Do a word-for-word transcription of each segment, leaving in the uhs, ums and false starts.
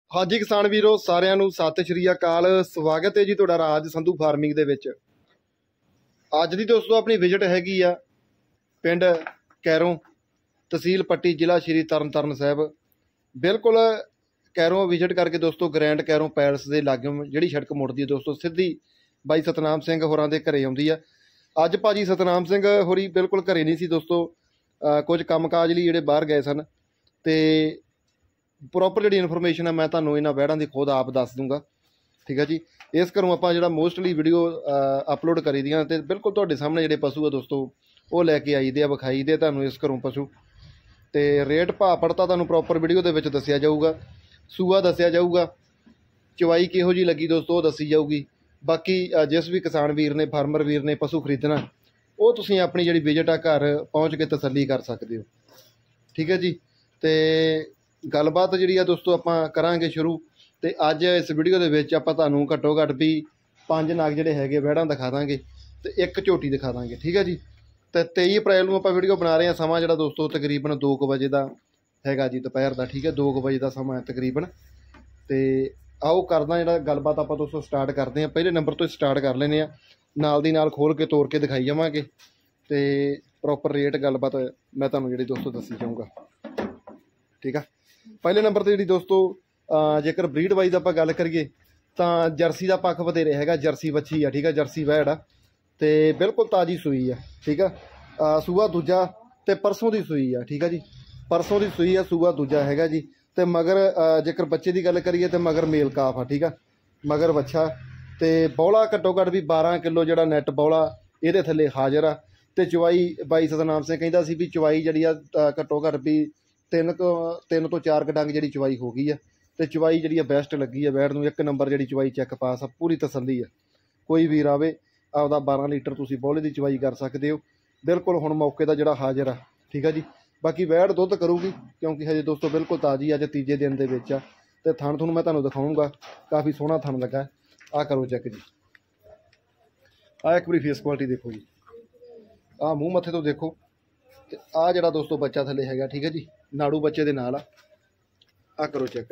हाँ जी किसान वीरो सारिਆਂ ਨੂੰ सत श्री अकाल। स्वागत है जी तुहाडा राज संधू फार्मिंग दे विच। अज दी दोस्तों अपनी विजिट हैगी आ पिंड कैरों तहसील पट्टी जिला श्री तरन तारण साहब। बिल्कुल कैरों विजिट करके दोस्तों ग्रैंड कैरों पैलस के लागे जिहड़ी सड़क मुड़दी है दोस्तों सीधी बाई सतनाम सिंह होरां दे घरे आउंदी आ। अज भाजी सतनाम सिंह होरी बिल्कुल घरे नहीं सी दोस्तों, कुछ काम काज लई जिहड़े बाहर गए सन ते ਪ੍ਰੋਪਰ ਜਿਹੜੀ ਇਨਫੋਰਮੇਸ਼ਨ ਹੈ ਮੈਂ ਤੁਹਾਨੂੰ ਇਹਨਾਂ ਵੈੜਾਂ ਦੀ ਖੁਦ ਆਪ ਦੱਸ ਦੂੰਗਾ। ਠੀਕ ਹੈ ਜੀ। ਇਸ ਘਰੋਂ ਆਪਾਂ ਜਿਹੜਾ ਮੋਸਟਲੀ ਵੀਡੀਓ ਅਪਲੋਡ ਕਰੀ ਦੀਆਂ ਤੇ ਬਿਲਕੁਲ ਤੁਹਾਡੇ ਸਾਹਮਣੇ ਜਿਹੜੇ ਪਸ਼ੂ ਆ ਦੋਸਤੋ ਉਹ ਲੈ ਕੇ ਆਈਦੇ ਆ, ਵਿਖਾਈ ਦੇ ਤੁਹਾਨੂੰ ਇਸ ਘਰੋਂ ਪਸ਼ੂ ਤੇ ਰੇਟ ਭਾਅ ਪੜਤਾ ਤੁਹਾਨੂੰ ਪ੍ਰੋਪਰ ਵੀਡੀਓ ਦੇ ਵਿੱਚ ਦੱਸਿਆ ਜਾਊਗਾ। ਸੂਆ ਦੱਸਿਆ ਜਾਊਗਾ, ਚਵਾਈ ਕਿਹੋ ਜੀ ਲੱਗੀ ਦੋਸਤੋ ਉਹ ਦੱਸੀ ਜਾਊਗੀ। ਬਾਕੀ ਜਿਸ ਵੀ ਕਿਸਾਨ ਵੀਰ ਨੇ ਫਾਰਮਰ ਵੀਰ ਨੇ ਪਸ਼ੂ ਖਰੀਦਣਾ ਉਹ ਤੁਸੀਂ ਆਪਣੀ ਜਿਹੜੀ ਵਿਜ਼ਿਟ ਆ ਘਰ ਪਹੁੰਚ ਕੇ ਤਸੱਲੀ ਕਰ ਸਕਦੇ ਹੋ। ਠੀਕ ਹੈ ਜੀ। ਤੇ ਗੱਲਬਾਤ ਜਿਹੜੀ ਆ ਦੋਸਤੋ ਆਪਾਂ ਕਰਾਂਗੇ ਸ਼ੁਰੂ। ਤੇ ਅੱਜ ਇਸ ਵੀਡੀਓ ਦੇ ਵਿੱਚ ਆਪਾਂ ਤੁਹਾਨੂੰ ਘੱਟੋ ਘੱਟ ਵੀ ਪੰਜ ਨਾਗ ਜਿਹੜੇ ਹੈਗੇ ਵਹਿੜਾਂ ਦਿਖਾ ਦਾਂਗੇ ਤੇ ਇੱਕ ਝੋਟੀ ਦਿਖਾ ਦਾਂਗੇ। ਠੀਕ ਹੈ ਜੀ। ਤੇ ਤੇਈ ਅਪ੍ਰੈਲ ਨੂੰ ਆਪਾਂ ਵੀਡੀਓ ਬਣਾ ਰਹੇ ਹਾਂ। ਸਮਾਂ ਜਿਹੜਾ ਦੋਸਤੋ ਤਕਰੀਬਨ ਦੋ ਕੁ ਵਜੇ ਦਾ ਹੈਗਾ ਜੀ, ਦੁਪਹਿਰ ਦਾ। ਠੀਕ ਹੈ, ਦੋ ਕੁ ਵਜੇ ਦਾ ਸਮਾਂ ਹੈ ਤਕਰੀਬਨ। ਤੇ ਆਓ ਕਰਦਾ ਜਿਹੜਾ ਗੱਲਬਾਤ ਆਪਾਂ ਦੋਸਤੋ ਸਟਾਰਟ ਕਰਦੇ ਹਾਂ। ਪਹਿਲੇ ਨੰਬਰ ਤੋਂ ਸਟਾਰਟ ਕਰ ਲੈਂਦੇ ਹਾਂ, ਨਾਲ ਦੀ ਨਾਲ ਖੋਲ ਕੇ ਤੋੜ ਕੇ ਦਿਖਾਈ ਜਾਵਾਂਗੇ ਤੇ ਪ੍ਰੋਪਰ ਰੇਟ ਗੱਲਬਾਤ ਮੈਂ ਤੁਹਾਨੂੰ ਜਿਹੜੀ ਦੋਸਤੋ ਦੱਸੀ ਜਾਊਂਗਾ। ਠੀਕ ਆ। ਪਹਿਲੇ ਨੰਬਰ 'ਤੇ ਜਿਹੜੀ ਦੋਸਤੋ ਜੇਕਰ ਬਰੀਡ ਵਾਈਜ਼ ਆਪਾਂ ਗੱਲ ਕਰੀਏ ਤਾਂ ਜਰਸੀ ਦਾ ਪੱਖ ਵਧੇਰੇ ਹੈਗਾ। ਜਰਸੀ ਵੱਛੀ ਆ। ਠੀਕ ਆ, ਜਰਸੀ ਵੈੜ ਆ ਤੇ ਬਿਲਕੁਲ ਤਾਜ਼ੀ ਸੂਈ ਆ। ਠੀਕ ਆ। ਸੂਆ ਦੂਜਾ ਤੇ ਪਰਸੋਂ ਦੀ ਸੂਈ ਆ। ਠੀਕ ਆ ਜੀ, ਪਰਸੋਂ ਦੀ ਸੂਈ ਆ, ਸੂਆ ਦੂਜਾ ਹੈਗਾ ਜੀ। ਤੇ ਮਗਰ ਜੇਕਰ ਬੱਚੇ ਦੀ ਗੱਲ ਕਰੀਏ ਤੇ ਮਗਰ ਮੇਲ ਕਾਫ ਆ। ਠੀਕ ਆ, ਮਗਰ ਵੱਛਾ ਤੇ ਬੌਲਾ ਘੱਟੋ ਘੱਟ ਵੀ ਬਾਰਾਂ ਕਿਲੋ ਜਿਹੜਾ ਨੈਟ ਬੌਲਾ ਇਹਦੇ ਥੱਲੇ ਹਾਜ਼ਰ ਆ। ਤੇ ਚਵਾਈ ਬਾਈ ਸਤਨਾਮ ਸਿੰਘ ਕਹਿੰਦਾ ਸੀ ਵੀ ਚਵਾਈ ਜਿਹੜੀ ਆ ਘੱਟੋ ਘੱਟ ਵੀ ਤਿੰਨ ਕੁ ਤਿੰਨ ਤੋਂ ਚਾਰ ਕੁ ਡੰਗ ਜਿਹੜੀ ਚਵਾਈ ਹੋ ਗਈ ਆ। ਤੇ ਚਵਾਈ ਜਿਹੜੀ ਆ ਬੈਸਟ ਲੱਗੀ ਆ ਵੈੜ ਨੂੰ। ਇੱਕ ਨੰਬਰ ਜਿਹੜੀ ਚਵਾਈ ਚੈੱਕ ਪਾਸ ਆ, ਪੂਰੀ ਤਸੱਲੀ ਆ। ਕੋਈ ਵੀਰ ਆਵੇ ਆਪਦਾ ਬਾਰਾਂ ਲੀਟਰ ਤੁਸੀਂ ਬੌਲੇ ਦੀ ਚਵਾਈ ਕਰ ਸਕਦੇ ਹੋ। ਬਿਲਕੁਲ ਹੁਣ ਮੌਕੇ ਦਾ ਜਿਹੜਾ ਹਾਜ਼ਰ ਆ। ਠੀਕ ਆ ਜੀ। ਬਾਕੀ ਵੈੜ ਦੁੱਧ ਕਰੂਗੀ ਕਿਉਂਕਿ ਹਜੇ ਦੋਸਤੋ ਬਿਲਕੁਲ ਤਾਜ਼ੀ ਅੱਜ ਤੀਜੇ ਦਿਨ ਦੇ ਵਿੱਚ ਆ। ਤੇ ਥਣ ਤੁਹਾਨੂੰ ਮੈਂ ਤੁਹਾਨੂੰ ਦਿਖਾਊਂਗਾ, ਕਾਫੀ ਸੋਹਣਾ ਥਣ ਲੱਗਾ। ਆਹ ਕਰੋ ਚੈੱਕ ਜੀ। ਆਹ ਇੱਕ ਵਾਰੀ ਫੇਸ ਕੁਆਲਿਟੀ ਦੇਖੋ ਜੀ, ਆਹ ਮੂੰਹ ਮੱਥੇ ਤੋਂ ਦੇਖੋ। ਤੇ ਆਹ ਜਿਹੜਾ ਦੋਸਤੋ ਬੱਚਾ ਥੱਲੇ ਹੈਗਾ, ਠੀਕ ਹੈ ਜੀ, ਨਾੜੂ ਬੱਚੇ ਦੇ ਨਾਲ ਆ। ਆਹ ਕਰੋ ਚੈੱਕ।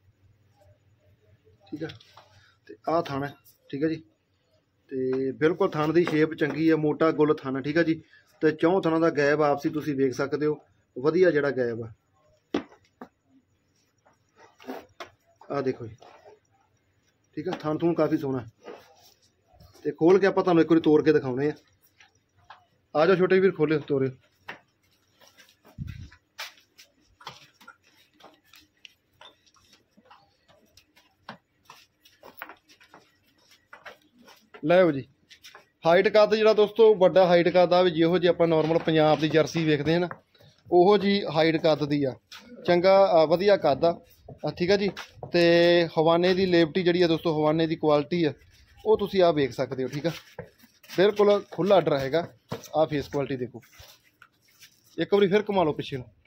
ਠੀਕ ਆ। ਤੇ ਆਹ ਥਣ ਹੈ। ਠੀਕ ਹੈ ਜੀ। ਤੇ ਬਿਲਕੁਲ ਥਣ ਦੀ ਸ਼ੇਪ ਚੰਗੀ ਆ, ਮੋਟਾ ਗੁੱਲ ਥਣ। ਠੀਕ ਹੈ ਜੀ। ਤੇ ਚੌਂ ਥਣਾਂ ਦਾ ਗੈਪ ਆਪਸੀ ਤੁਸੀਂ ਵੇਖ ਸਕਦੇ ਹੋ, ਵਧੀਆ ਜਿਹੜਾ ਗੈਪ ਆ। ਆਹ ਦੇਖੋ ਜੀ। ਠੀਕ ਆ, ਥਣ ਥੂਣ ਕਾਫੀ ਸੋਹਣਾ। ਤੇ ਖੋਲ ਕੇ ਆਪਾਂ ਤੁਹਾਨੂੰ ਇੱਕ ਵਾਰੀ ਤੋੜ ਕੇ ਦਿਖਾਉਣੇ ਆ। ਆ ਜਾਓ ਛੋਟੇ ਵੀਰ, ਖੋਲਿਓ ਤੋਰਿਓ। ਲਓ ਜੀ। ਹਾਈਟ ਕੱਦ ਜਿਹੜਾ ਦੋਸਤੋ ਵੱਡਾ ਹਾਈਟ ਕੱਦ ਆ ਵੀ ਜਿਹੋ ਜਿਹੀ ਆਪਾਂ ਨੋਰਮਲ ਪੰਜਾਬ ਦੀ ਜਰਸੀ ਵੇਖਦੇ ਹਾਂ ਨਾ, ਉਹੋ ਜੀ ਹਾਈਟ ਕੱਦ ਦੀ ਆ। ਚੰਗਾ ਵਧੀਆ ਕੱਦ ਆ। ਠੀਕ ਆ ਜੀ। ਤੇ ਹਵਾਨੇ ਦੀ ਲੇਵਟੀ ਜਿਹੜੀ ਆ ਦੋਸਤੋ, ਹਵਾਨੇ ਦੀ ਕੁਆਲਿਟੀ ਆ ਉਹ ਤੁਸੀਂ ਆਹ ਵੇਖ ਸਕਦੇ ਹੋ। ਠੀਕ ਆ, ਬਿਲਕੁਲ ਖੁੱਲ੍ਹਾ ਆਰਡਰ ਹੈਗਾ। ਆਹ ਫੇਸ ਕੁਆਲਿਟੀ ਦੇਖੋ, ਇੱਕ ਵਾਰੀ ਫਿਰ ਘੁਮਾ ਲਓ ਪਿੱਛੇ ਨੂੰ।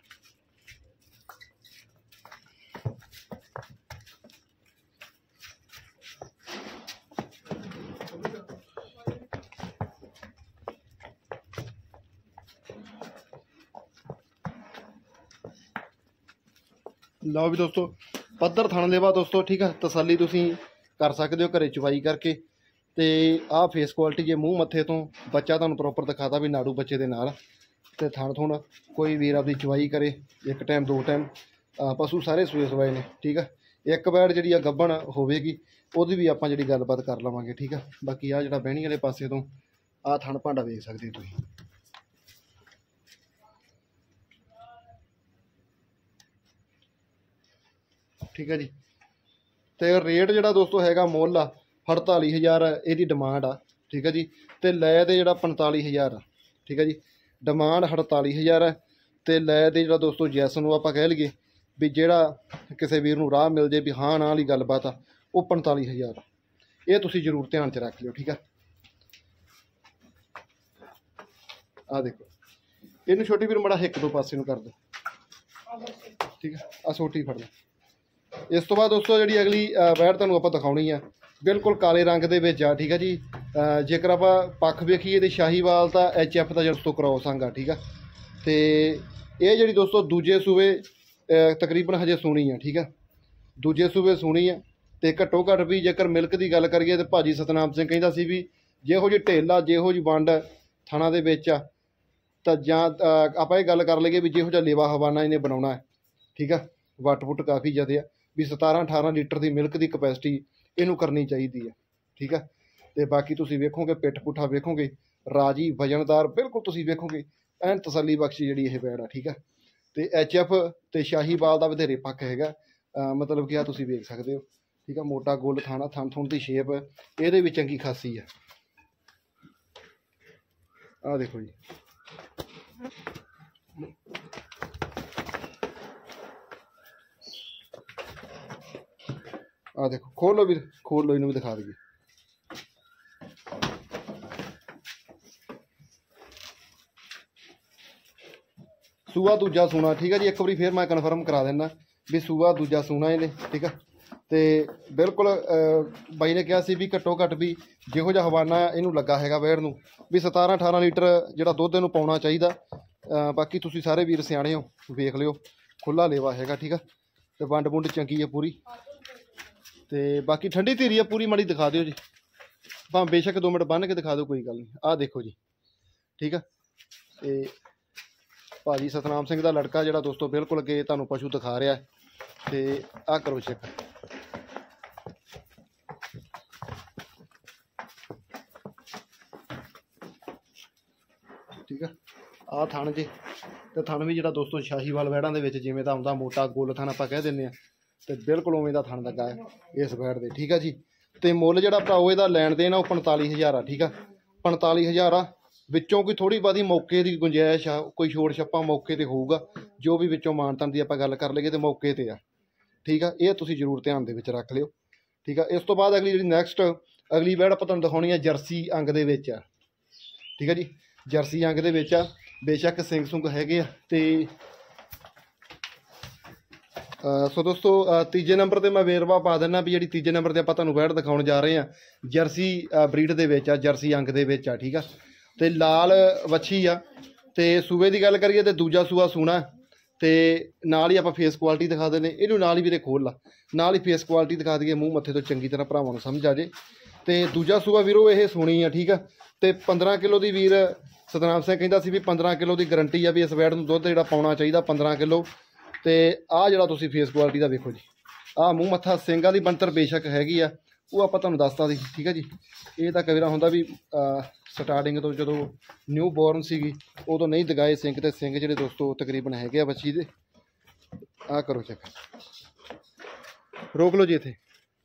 ਲਓ ਵੀ ਦੋਸਤੋ, ਪੱਧਰ ਥਣ ਲੇਵਾ ਦੋਸਤੋ। ਠੀਕ ਆ, ਤਸੱਲੀ ਤੁਸੀਂ ਕਰ ਸਕਦੇ ਹੋ ਘਰੇ ਚਵਾਈ ਕਰਕੇ। ਤੇ ਆਹ ਫੇਸ ਕੁਆਲਿਟੀ ਜੇ ਮੂੰਹ ਮੱਥੇ ਤੋਂ ਬੱਚਾ ਤੁਹਾਨੂੰ ਪ੍ਰੋਪਰ ਦਿਖਾਤਾ ਵੀ ਨਾੜੂ ਬੱਚੇ ਦੇ ਨਾਲ। ਤੇ ਥਣ ਥੁਣ ਕੋਈ ਵੀਰ ਆਪਦੀ ਚਵਾਈ ਕਰੇ ਇੱਕ ਟਾਈਮ ਦੋ ਟਾਈਮ, ਪਸ਼ੂ ਸਾਰੇ ਸੂਏ ਸਵਾਏ ਨੇ। ਠੀਕ ਆ। ਇੱਕ ਵੈੜ ਜਿਹੜੀ ਆ ਗੱਭਣ ਹੋਵੇਗੀ ਉਹਦੀ ਵੀ ਆਪਾਂ ਜਿਹੜੀ ਗੱਲਬਾਤ ਕਰ ਲਵਾਂਗੇ। ਠੀਕ ਆ। ਬਾਕੀ ਆਹ ਜਿਹੜਾ ਬਹਿਣੀ ਵਾਲੇ ਪਾਸੇ ਤੋਂ ਆਹ ਥਣ ਭਾਂਡਾ ਵੇਖ ਸਕਦੇ ਹੋ ਤੁਸੀਂ। ਠੀਕ ਹੈ ਜੀ। ਤੇ ਰੇਟ ਜਿਹੜਾ ਦੋਸਤੋ ਹੈਗਾ ਮੁੱਲ ਆ ਅਠਤਾਲੀ ਹਜ਼ਾਰ ਇਹਦੀ ਡਿਮਾਂਡ ਆ। ਠੀਕ ਹੈ ਜੀ। ਤੇ ਲੈ ਦੇ ਜਿਹੜਾ ਪੰਤਾਲੀ ਹਜ਼ਾਰ ਆ। ਠੀਕ ਹੈ ਜੀ। ਡਿਮਾਂਡ ਅਠਤਾਲੀ ਹਜ਼ਾਰ ਹੈ ਤੇ ਲੈ ਦੇ ਜਿਹੜਾ ਦੋਸਤੋ ਜੈਸ ਨੂੰ ਆਪਾਂ ਕਹਿ ਲਈਏ ਵੀ ਜਿਹੜਾ ਕਿਸੇ ਵੀਰ ਨੂੰ ਰਾਹ ਮਿਲ ਜੇ ਵੀ ਹਾਂ ਨਾਲ ਹੀ ਗੱਲਬਾਤ ਆ, ਉਹ ਪੰਤਾਲੀ ਹਜ਼ਾਰ। ਇਹ ਤੁਸੀਂ ਜ਼ਰੂਰ ਧਿਆਨ 'ਚ ਰੱਖ ਲਿਓ। ਠੀਕ ਆ। ਆਹ ਦੇਖੋ, ਇਹਨੂੰ ਛੋਟੀ ਵੀਰ ਮੜਾ ਇੱਕ ਦੋ ਪਾਸੇ ਨੂੰ ਕਰ ਦਿਓ। ਠੀਕ ਆ। ਆਹ ਛੋਟੀ ਫੜ ਲਓ। ਇਸ ਤੋਂ ਬਾਅਦ ਦੋਸਤੋ ਜਿਹੜੀ ਅਗਲੀ ਵੈੜ ਤੁਹਾਨੂੰ ਆਪਾਂ ਦਿਖਾਉਣੀ ਆ, ਬਿਲਕੁਲ ਕਾਲੇ ਰੰਗ ਦੇ ਵਿੱਚ ਆ। ਠੀਕ ਆ ਜੀ। ਜੇਕਰ ਆਪਾਂ ਪੱਖ ਵੇਖੀਏ ਤੇ ਸ਼ਾਹੀਵਾਲ ਤਾਂ ਐਚ ਐਫ ਦਾ ਜਿਹੜਾ ਤੋਂ ਕਰੋਸ ਅੰਗ ਆ। ਠੀਕ ਆ। ਤੇ ਇਹ ਜਿਹੜੀ ਦੋਸਤੋ ਦੂਜੇ ਸੂਏ ਤਕਰੀਬਨ ਹਜੇ ਸੋਣੀ ਆ। ਠੀਕ ਆ। ਦੂਜੇ ਸੂਬੇ ਸੂਣੀ ਆ। ਤੇ ਘੱਟੋ ਘੱਟ ਵੀ ਜੇਕਰ ਮਿਲਕ ਦੀ ਗੱਲ ਕਰੀਏ ਤਾਂ ਭਾਜੀ ਸਤਨਾਮ ਸਿੰਘ ਕਹਿੰਦਾ ਸੀ ਵੀ ਜਿਹੋ ਜਿਹੀ ਢਿੱਲ ਆ, ਜਿਹੋ ਜਿਹੀ ਵੰਡ ਥਾਣਾ ਦੇ ਵਿੱਚ ਆ, ਤਾਂ ਜਾਂ ਆਪਾਂ ਇਹ ਗੱਲ ਕਰ ਲਈਏ ਵੀ ਜਿਹੋ ਜਿਹਾ ਲੇਵਾ ਹਵਾਨਾ ਇਹਨੇ ਬਣਾਉਣਾ ਹੈ, ਠੀਕ ਆ। ਵੱਟ ਵੁੱਟ ਕਾਫੀ ਜ਼ਿਆਦਾ ਆ, ਵੀ ਸਤਾਰਾਂ ਅਠਾਰਾਂ ਲੀਟਰ ਦੀ ਮਿਲਕ ਦੀ ਕਪੈਸਿਟੀ ਇਹਨੂੰ ਕਰਨੀ ਚਾਹੀਦੀ ਆ, ਠੀਕ ਆ। ਤੇ ਬਾਕੀ ਤੁਸੀਂ ਵੇਖੋਗੇ ਪਿੱਠ ਪੁੱਠਾ ਵੇਖੋਗੇ ਰਾਜੀ ਵਜਨਦਾਰ ਬਿਲਕੁਲ ਤੁਸੀਂ ਵੇਖੋਗੇ ਐਨ ਤਸੱਲੀ ਬਖਸ਼ੀ ਜਿਹੜੀ ਇਹ ਵੈੜ ਆ, ਠੀਕ ਆ। ਤੇ ਐਚ ਐਫ ਤੇ ਸ਼ਾਹੀਵਾਲ ਦਾ ਵਧੇਰੇ ਪੱਕ ਹੈਗਾ, ਮਤਲਬ ਕਿ ਆ ਤੁਸੀਂ ਵੇਖ ਸਕਦੇ ਹੋ, ਠੀਕ ਆ। ਮੋਟਾ ਗੋਲ ਥਾਣਾ, ਥਣ ਥੁਣ ਦੀ ਸ਼ੇਪ ਇਹਦੇ ਵੀ ਚੰਗੀ ਖਾਸੀ ਆ। ਆਹ ਦੇਖੋ ਜੀ, ਆਹ ਦੇਖੋ, ਖੋਲ ਲਓ ਵੀਰ, ਖੋਲ ਲਓ, ਇਹਨੂੰ ਵੀ ਦਿਖਾ ਦਈਏ। ਸੂਆ ਦੂਜਾ ਸੂਣਾ, ਠੀਕ ਆ ਜੀ। ਇੱਕ ਵਾਰੀ ਫਿਰ ਮੈਂ ਕਨਫਰਮ ਕਰਾ ਦਿੰਦਾ ਵੀ ਸੂਆ ਦੂਜਾ ਸੂਣਾ ਇਹਨੇ, ਠੀਕ ਆ। ਤੇ ਬਿਲਕੁਲ ਬਾਈ ਨੇ ਕਿਹਾ ਸੀ ਵੀ ਘੱਟੋ ਘੱਟ ਵੀ ਜਿਹੋ ਜਿਹਾ ਹਵਾਨਾ ਇਹਨੂੰ ਲੱਗਾ ਹੈਗਾ ਵੈੜ ਨੂੰ ਵੀ ਸਤਾਰਾਂ ਅਠਾਰਾਂ ਲੀਟਰ ਜਿਹੜਾ ਦੁੱਧ ਇਹਨੂੰ ਪਾਉਣਾ ਚਾਹੀਦਾ। ਬਾਕੀ ਤੁਸੀਂ ਸਾਰੇ ਵੀਰ ਸਿਆਣੇ ਹੋ, ਵੇਖ ਲਿਓ, ਖੁੱਲਾ ਲੇਵਾ ਹੈਗਾ, ਠੀਕ ਆ। ਤੇ ਵੰਡ ਵੁੰਡ ਚੰਗੀ ਆ ਪੂਰੀ। ਤੇ ਬਾਕੀ ਠੰਡੀ ਧੀਰੀ ਆ ਪੂਰੀ, ਮਾੜੀ ਦਿਖਾ ਦਿਓ ਜੀ, ਭਾਵੇਂ ਬੇਸ਼ੱਕ ਦੋ ਮਿੰਟ ਬੰਨ੍ਹ ਕੇ ਦਿਖਾ ਦਿਓ, ਕੋਈ ਗੱਲ ਨਹੀਂ। ਆਹ ਦੇਖੋ ਜੀ, ਠੀਕ ਆ। ਤੇ ਭਾਜੀ ਸਤਨਾਮ ਸਿੰਘ ਦਾ ਲੜਕਾ ਜਿਹੜਾ ਦੋਸਤੋ ਬਿਲਕੁਲ ਅੱਗੇ ਤੁਹਾਨੂੰ ਪਸ਼ੂ ਦਿਖਾ ਰਿਹਾ। ਤੇ ਆਹ ਕਰੋ ਚੈੱਕ, ਠੀਕ ਆ। ਆਹ ਥਣ ਜੇ, ਤੇ ਥਣ ਵੀ ਜਿਹੜਾ ਦੋਸਤੋ ਸ਼ਾਹੀਵਾਲ ਵੈੜਾਂ ਦੇ ਵਿੱਚ ਜਿਵੇਂ ਦਾ ਆਉਂਦਾ ਮੋਟਾ ਗੋਲ ਥਣ ਆਪਾਂ ਕਹਿ ਦਿੰਦੇ ਹਾਂ, ਤੇ ਬਿਲਕੁਲ ਉਵੇਂ ਦਾ ਥਣ ਲੱਗਾ ਹੈ ਇਸ ਵੈੜ ਦੇ, ਠੀਕ ਆ ਜੀ। ਤੇ ਮੁੱਲ ਜਿਹੜਾ ਭਰਾਓ ਇਹਦਾ ਲੈਣ ਦੇਣ ਆ ਉਹ ਪੰਤਾਲੀ ਹਜ਼ਾਰ ਆ, ਠੀਕ ਆ। ਪੰਤਾਲੀ ਹਜ਼ਾਰ ਆ, ਵਿੱਚੋਂ ਕੋਈ ਥੋੜ੍ਹੀ ਬਹੁਤੀ ਮੌਕੇ ਦੀ ਗੁੰਜਾਇਸ਼ ਆ, ਕੋਈ ਛੋੜ ਛੱਪਾ ਮੌਕੇ 'ਤੇ ਹੋਊਗਾ, ਜੋ ਵੀ ਵਿੱਚੋਂ ਮਾਨਤਾਨ ਦੀ ਆਪਾਂ ਗੱਲ ਕਰ ਲਈਏ ਤਾਂ ਮੌਕੇ 'ਤੇ ਆ, ਠੀਕ ਆ। ਇਹ ਤੁਸੀਂ ਜ਼ਰੂਰ ਧਿਆਨ ਦੇ ਵਿੱਚ ਰੱਖ ਲਿਓ, ਠੀਕ ਆ। ਇਸ ਤੋਂ ਬਾਅਦ ਅਗਲੀ ਜਿਹੜੀ ਨੈਕਸਟ ਅਗਲੀ ਵੈੜ ਆਪਾਂ ਤੁਹਾਨੂੰ ਦਿਖਾਉਣੀ ਆ, ਜਰਸੀ ਅੰਗ ਦੇ ਵਿੱਚ ਆ, ਠੀਕ ਆ ਜੀ। ਜਰਸੀ ਅੰਗ ਦੇ ਵਿੱਚ ਆ, ਬੇਸ਼ੱਕ ਸਿੰਘ ਸੁੰਗ ਹੈਗੇ ਆ। ਤੇ ਸੋ ਦੋਸਤੋ ਤੀਜੇ ਨੰਬਰ 'ਤੇ ਮੈਂ ਵੇਰਵਾ ਪਾ ਦਿੰਦਾ ਵੀ ਜਿਹੜੀ ਤੀਜੇ ਨੰਬਰ 'ਤੇ ਆਪਾਂ ਤੁਹਾਨੂੰ ਵੈੜ ਦਿਖਾਉਣ ਜਾ ਰਹੇ ਹਾਂ ਜਰਸੀ ਬਰੀਡ ਦੇ ਵਿੱਚ ਆ, ਜਰਸੀ ਅੰਗ ਦੇ ਵਿੱਚ ਆ, ਠੀਕ ਆ। ਤੇ ਲਾਲ ਵੱਛੀ ਆ। ਤੇ ਸੂਬੇ ਦੀ ਗੱਲ ਕਰੀਏ ਤੇ ਦੂਜਾ ਸੂਆ ਸੂਣਾ। ਤੇ ਨਾਲ ਹੀ ਆਪਾਂ ਫੇਸ ਕੁਆਲਿਟੀ ਦਿਖਾ ਦਿੰਦੇ, ਇਹਨੂੰ ਨਾਲ ਹੀ ਵੀਰੇ ਖੋਲ ਲਾ, ਨਾਲ ਹੀ ਫੇਸ ਕੁਆਲਿਟੀ ਦਿਖਾ ਦਈਏ, ਮੂੰਹ ਮੱਥੇ ਤੋਂ ਚੰਗੀ ਤਰ੍ਹਾਂ ਭਰਾਵਾਂ ਨੂੰ ਸਮਝ ਆ ਜੇ। ਤੇ ਦੂਜਾ ਸੂਆ ਵੀਰੋ ਇਹ ਸੂਣੀ ਆ, ਠੀਕ ਆ। ਤੇ ਪੰਦਰਾਂ ਕਿਲੋ ਦੀ ਵੀਰ ਸਤਨਾਮ ਸਿੰਘ ਕਹਿੰਦਾ ਸੀ ਵੀ ਪੰਦਰਾਂ ਕਿਲੋ ਦੀ ਗਰੰਟੀ ਆ ਵੀ ਇਸ ਵੈੜ ਨੂੰ ਦੁੱਧ ਜਿਹੜਾ ਪਾਉਣਾ ਚਾਹੀਦਾ ਪੰਦਰਾਂ ਕਿਲੋ। ਤੇ ਆਹ ਜਿਹੜਾ ਤੁਸੀਂ ਫੇਸ ਕੁਆਲਿਟੀ ਦਾ ਵੇਖੋ ਜੀ, ਆਹ ਮੂੰਹ ਮੱਥਾ ਸਿੰਘਾਂ ਦੀ ਬਣਤਰ ਬੇਸ਼ੱਕ ਹੈਗੀ ਆ, ਉਹ ਆਪਾਂ ਤੁਹਾਨੂੰ ਦੱਸਤਾ ਸੀ, ਠੀਕ ਆ ਜੀ। ਇਹ ਤਾਂ ਕਈ ਵਾਰ ਹੁੰਦਾ ਵੀ ਸਟਾਰਟਿੰਗ ਤੋਂ ਜਦੋਂ ਨਿਊ ਬੋਰਨ ਸੀਗੀ ਉਦੋਂ ਨਹੀਂ ਦਗਾਏ ਸਿੰਘ, ਤੇ ਸਿੰਘ ਜਿਹੜੇ ਦੋਸਤੋ ਤਕਰੀਬਨ ਹੈਗੇ ਆ ਬੱਚੀ ਦੇ। ਆਹ ਕਰੋ ਚੈੱਕ, ਰੋਕ ਲਓ ਜੀ ਇੱਥੇ।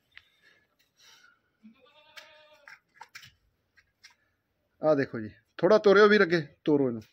ਆਹ ਦੇਖੋ ਜੀ, ਥੋੜਾ ਤੋਰਿਓ ਵੀਰ, ਅੱਗੇ ਤੋਰੋ ਇਹਨੂੰ।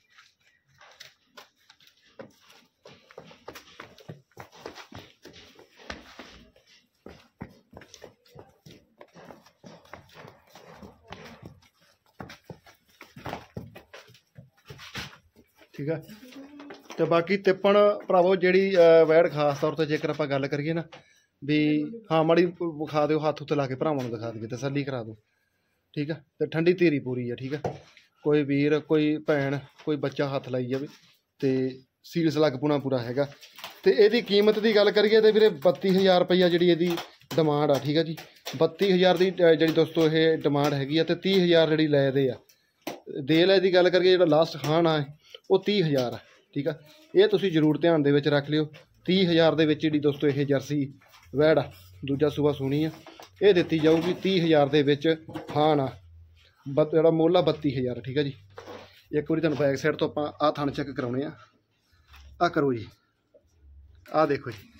ਠੀਕ ਆ। ਤੇ ਬਾਕੀ ਤਿੱਪਣ ਭਰਾਵੋ ਜਿਹੜੀ ਵੈੜ ਖਾਸ ਤੌਰ 'ਤੇ ਜੇਕਰ ਆਪਾਂ ਗੱਲ ਕਰੀਏ ਨਾ ਵੀ ਹਾਂ ਮਾੜੀ ਵਿਖਾ ਦਿਓ, ਹੱਥ ਉੱਤੇ ਲਾ ਕੇ ਭਰਾਵਾਂ ਨੂੰ ਦਿਖਾ ਦਈਏ, ਤਸੱਲੀ ਕਰਾ ਦਿਓ, ਠੀਕ ਆ। ਤੇ ਠੰਡੀ ਧੀਰੀ ਪੂਰੀ ਆ, ਠੀਕ ਆ। ਕੋਈ ਵੀਰ, ਕੋਈ ਭੈਣ, ਕੋਈ ਬੱਚਾ ਹੱਥ ਲਾਈ ਜਾਵੇ ਤੇ ਸੀਲਸ ਲੱਗ ਪੂਣਾ ਪੂਰਾ ਹੈਗਾ। ਤੇ ਇਹਦੀ ਕੀਮਤ ਦੀ ਗੱਲ ਕਰੀਏ ਤੇ ਵੀਰੇ ਬੱਤੀ ਹਜ਼ਾਰ ਰੁਪਈਆ ਜਿਹੜੀ ਇਹਦੀ ਡਿਮਾਂਡ ਆ, ਠੀਕ ਆ ਜੀ। ਬੱਤੀ ਹਜ਼ਾਰ ਦੀ ਜਿਹੜੀ ਦੋਸਤੋ ਇਹ ਡਿਮਾਂਡ ਹੈਗੀ ਆ। ਤੇ ਤੀਹ ਹਜ਼ਾਰ ਜਿਹੜੀ ਲੈ ਦੇ ਆ ਦੇ ਲੈ ਦੀ ਗੱਲ ਕਰੀਏ, ਜਿਹੜਾ ਲਾਸਟ ਖਾਣ ਆ ਉਹ ਤੀਹ ਹਜ਼ਾਰ ਆ, ਠੀਕ ਆ। ਇਹ ਤੁਸੀਂ ਜ਼ਰੂਰ ਧਿਆਨ ਦੇ ਵਿੱਚ ਰੱਖ ਲਿਓ। ਤੀਹ ਹਜ਼ਾਰ ਦੇ ਵਿੱਚ ਜਿਹੜੀ ਦੋਸਤੋ ਇਹ ਜਰਸੀ ਵੈੜ ਆ, ਦੂਜਾ ਸੂਆ ਸੂਣੀ ਆ, ਇਹ ਦਿੱਤੀ ਜਾਊਗੀ ਤੀਹ ਹਜ਼ਾਰ ਦੇ ਵਿੱਚ ਖਾਣ ਆ। ਬ ਜਿਹੜਾ ਮੁੱਲ ਆ ਬੱਤੀ ਹਜ਼ਾਰ, ਠੀਕ ਆ ਜੀ। ਇੱਕ ਵਾਰੀ ਤੁਹਾਨੂੰ ਬੈਕ ਸਾਈਡ ਤੋਂ ਆਪਾਂ ਆਹ ਥਣ ਚੈੱਕ ਕਰਾਉਣੇ ਆ। ਆਹ ਕਰੋ ਜੀ, ਆਹ ਦੇਖੋ ਜੀ,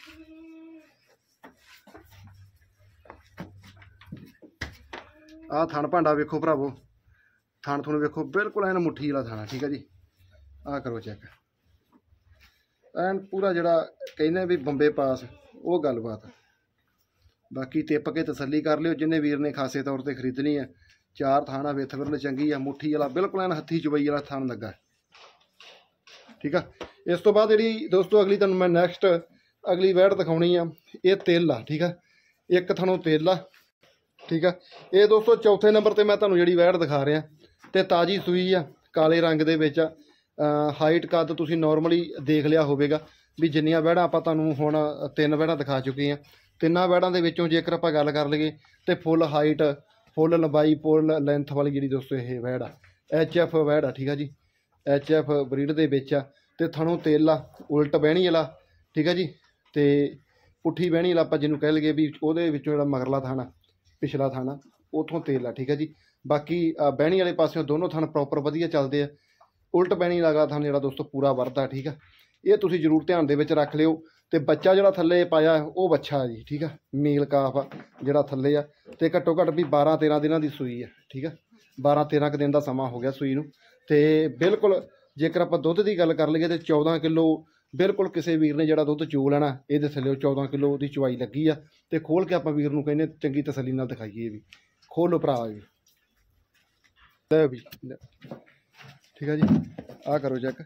ਆਹ ਥਣ ਭਾਂਡਾ ਵੇਖੋ ਭਰਾਵੋ, ਥਣ ਥੁਣ ਵੇਖੋ, ਬਿਲਕੁਲ ਐਨ ਮੁੱਠੀ ਵਾਲਾ ਥਾਣਾ, ਠੀਕ ਆ ਜੀ। ਆਹ ਕਰੋ ਚੈੱਕ, ਐਨ ਪੂਰਾ ਜਿਹੜਾ ਕਹਿੰਦੇ ਵੀ ਬੰਬੇ ਪਾਸ ਉਹ ਗੱਲਬਾਤ। ਬਾਕੀ ਟਿੱਪ ਕੇ ਤਸੱਲੀ ਕਰ ਲਿਓ ਜਿਹਨੇ ਵੀਰ ਨੇ ਖਾਸੇ ਤੌਰ 'ਤੇ ਖਰੀਦਣੀ ਹੈ। ਚਾਰ ਥਾਣਾ ਵਿੱਥ ਵਿਰਲ ਚੰਗੀ ਆ, ਮੁੱਠੀ ਵਾਲਾ ਬਿਲਕੁਲ ਐਨ ਹੱਥੀ ਚੁਬਈ ਵਾਲਾ ਥਣ ਲੱਗਾ, ਠੀਕ ਆ। ਇਸ ਤੋਂ ਬਾਅਦ ਜਿਹੜੀ ਦੋਸਤੋ ਅਗਲੀ ਤੁਹਾਨੂੰ ਮੈਂ ਨੈਕਸਟ ਅਗਲੀ ਵੈੜ ਦਿਖਾਉਣੀ ਆ, ਇਹ ਤਿਲ ਆ, ਠੀਕ ਆ। ਇੱਕ ਥਣੋਂ ਤਿਲ ਆ, ਠੀਕ ਆ। ਇਹ ਦੋਸਤੋ ਚੌਥੇ ਨੰਬਰ 'ਤੇ ਮੈਂ ਤੁਹਾਨੂੰ ਜਿਹੜੀ ਵੈੜ ਦਿਖਾ ਰਿਹਾ ਤੇ ਤਾਜ਼ੀ ਸੂਈ ਆ, ਕਾਲੇ ਰੰਗ ਦੇ ਵਿੱਚ ਆ। ਹਾਈਟ ਕੱਦ ਤੁਸੀਂ ਨੋਰਮਲੀ ਦੇਖ ਲਿਆ ਹੋਵੇਗਾ ਵੀ ਜਿੰਨੀਆਂ ਵੈੜਾਂ ਆਪਾਂ ਤੁਹਾਨੂੰ ਹੁਣ ਤਿੰਨ ਵੈੜਾਂ ਦਿਖਾ ਚੁੱਕੇ ਹਾਂ, ਤਿੰਨਾਂ ਵੈੜਾਂ ਦੇ ਵਿੱਚੋਂ ਜੇਕਰ ਆਪਾਂ ਗੱਲ ਕਰ ਲਈਏ ਤੇ ਫੁੱਲ ਹਾਈਟ ਫੁੱਲ ਲੰਬਾਈ ਫੁੱਲ ਲੈਂਥ ਵਾਲੀ ਜਿਹੜੀ ਦੋਸਤੋ ਇਹ ਵੈੜ ਆ ਐਚ ਐਫ ਵੈੜ ਆ। ਠੀਕ ਆ ਜੀ, ਐਚ ਐਫ ਬਰੀਡ ਦੇ ਵਿੱਚ ਆ ਤੇ ਥਣੋਂ ਤੇਲ ਆ, ਉਲਟ ਬਹਿਣੀ ਵਾਲਾ। ਠੀਕ ਆ ਜੀ, ਤੇ ਪੁੱਠੀ ਬਹਿਣੀ ਵਾਲਾ ਆਪਾਂ ਜਿਹਨੂੰ ਕਹਿ ਲਈਏ ਵੀ ਉਹਦੇ ਵਿੱਚੋਂ ਜਿਹੜਾ ਮਗਰਲਾ ਥਣ ਆ ਪਿਛਲਾ ਥਣ ਆ ਉੱਥੋਂ ਤੇਲ ਆ। ਠੀਕ ਆ ਜੀ, ਬਾਕੀ ਬਹਿਣੀ ਵਾਲੇ ਪਾਸਿਓਂ ਦੋਨੋਂ ਥਣ ਪ੍ਰੋਪਰ ਵਧੀਆ ਚੱਲਦੇ ਆ। ਉਲਟ ਬਹਿਣੀ ਵਾਲਾ ਥਣ ਜਿਹੜਾ ਦੋਸਤੋ ਪੂਰਾ ਵਰਦਾ। ਠੀਕ ਆ, ਇਹ ਤੁਸੀਂ ਜ਼ਰੂਰ ਧਿਆਨ ਦੇ ਵਿੱਚ ਰੱਖ ਲਿਓ। ਤੇ ਬੱਚਾ ਜਿਹੜਾ ਥੱਲੇ ਪਾਇਆ ਉਹ ਬੱਚਾ ਜੀ। ਠੀਕ ਆ, ਮੇਲ ਕਾਫ ਆ ਜਿਹੜਾ ਥੱਲੇ ਆ ਤੇ ਘੱਟੋ ਘੱਟ ਵੀ ਬਾਰਾਂ ਤੇਰਾਂ ਦਿਨਾਂ ਦੀ ਸੂਈ ਆ। ਠੀਕ ਆ, ਬਾਰਾਂ ਤੇਰਾਂ ਕੁ ਦਿਨ ਦਾ ਸਮਾਂ ਹੋ ਗਿਆ ਸੂਈ ਨੂੰ। ਤੇ ਬਿਲਕੁਲ ਜੇਕਰ ਆਪਾਂ ਦੁੱਧ ਦੀ ਗੱਲ ਕਰ ਲਈਏ ਤੇ ਚੌਦਾਂ ਕਿਲੋ ਬਿਲਕੁਲ ਕਿਸੇ ਵੀਰ ਨੇ ਜਿਹੜਾ ਦੁੱਧ ਚੋ ਲੈਣਾ ਇਹਦੇ ਥੱਲੇ ਚੌਦਾਂ ਕਿਲੋ ਦੀ ਚਵਾਈ ਲੱਗੀ ਆ। ਤੇ ਖੋਲ ਕੇ ਆਪਾਂ ਵੀਰ ਨੂੰ ਕਹਿੰਦੇ ਚੰਗੀ ਤਸੱਲੀ ਨਾਲ ਦਿਖਾਈਏ ਵੀ। ਖੋਲੋ ਭਰਾ ਜੀ, ਲੈ ਵੀ। ਠੀਕ ਆ ਜੀ, ਆਹ ਕਰੋ ਚੈੱਕ।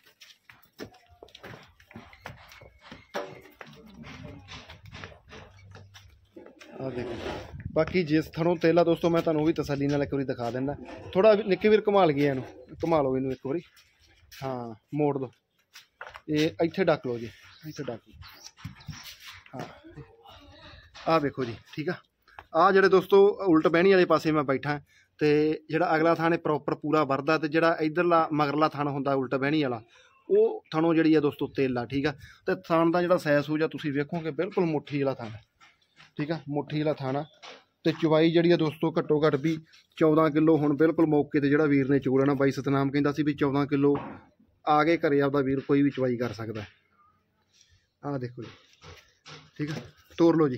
ਆ ਦੇਖੋ, ਬਾਕੀ ਜਿਸ ਥਣੋਂ ਤੇਲ ਆ ਦੋਸਤੋ ਮੈਂ ਤੁਹਾਨੂੰ ਉਹ ਵੀ ਤਸੱਲੀ ਨਾਲ ਇੱਕ ਵਾਰੀ ਦਿਖਾ ਦਿੰਦਾ। ਥੋੜਾ ਨਿੱਕੇ ਵੀਰ ਘੁਮਾ ਲਈਏ ਇਹਨੂੰ, ਘੁਮਾ ਲਓ ਇਹਨੂੰ ਇੱਕ ਵਾਰੀ। ਹਾਂ, ਮੋੜ ਦੋ, ਇਹ ਇੱਥੇ ਡੱਕ ਲਓ ਜੀ, ਇੱਥੇ ਡੱਕ ਲਓ। ਹਾਂ, ਆਹ ਵੇਖੋ ਜੀ। ਠੀਕ ਆ, ਆਹ ਜਿਹੜੇ ਦੋਸਤੋ ਉਲਟ ਬਹਿਣੀ ਵਾਲੇ ਪਾਸੇ ਮੈਂ ਬੈਠਾ ਤੇ ਜਿਹੜਾ ਅਗਲਾ ਥਣ ਪ੍ਰੋਪਰ ਪੂਰਾ ਵਰਦਾ ਤੇ ਜਿਹੜਾ ਇੱਧਰਲਾ ਮਗਰਲਾ ਥਣ ਹੁੰਦਾ ਉਲਟ ਬਹਿਣੀ ਵਾਲਾ ਉਹ ਥਣੋਂ ਜਿਹੜੀ ਆ ਦੋਸਤੋ ਤੇਲ ਆ। ਠੀਕ ਆ, ਤੇ ਥਣ ਦਾ ਜਿਹੜਾ ਸਾਈਜ਼ ਸੂਜ ਆ ਤੁਸੀਂ ਵੇਖੋਗੇ ਬਿਲਕੁਲ ਮੁੱਠੀ ਵਾਲਾ ਥਣ। ਠੀਕ ਆ, ਮੁੱਠੀ ਵਾਲਾ ਥਣ ਆ ਤੇ ਚਵਾਈ ਜਿਹੜੀ ਆ ਦੋਸਤੋ ਘੱਟੋ ਘੱਟ ਵੀ ਚੌਦਾਂ ਕਿਲੋ ਹੁਣ ਬਿਲਕੁਲ ਮੌਕੇ ਤੇ ਜਿਹੜਾ ਵੀਰ ਨੇ ਚੋ ਲੈਣਾ। ਬਾਈ ਸਤਨਾਮ ਕਹਿੰਦਾ ਸੀ ਵੀ ਚੌਦਾਂ ਕਿਲੋ ਆ ਕੇ ਘਰੇ ਆਪਦਾ ਵੀਰ ਕੋਈ ਵੀ ਚਵਾਈ ਕਰ ਸਕਦਾ। ਆਹ ਦੇਖੋ ਜੀ। ਠੀਕ ਆ, ਤੋਰ ਲਓ ਜੀ।